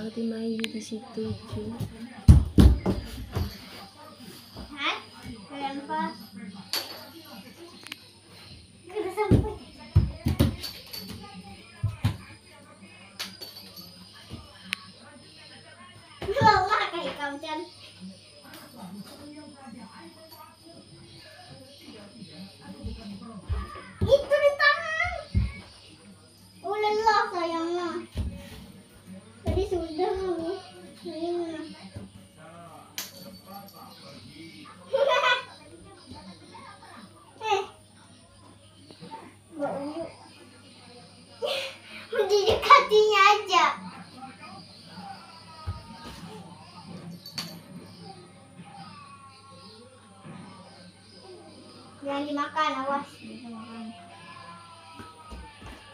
Ate Mai di situ, Ju. Hat? Kalian pa? Kita sampai. Lelah kayak kau, Chan. Itu di tangan. Oh, lelah sayangnya. Tadi sudah aku. Sayangnya. Mbak Uyu. Mendekatinya aja. Jangan dimakan, awas.